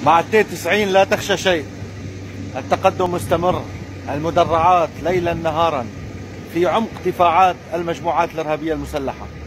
مع 92 لا تخشى شيء. التقدم مستمر، المدرعات ليلا نهارا في عمق دفاعات المجموعات الإرهابية المسلحة.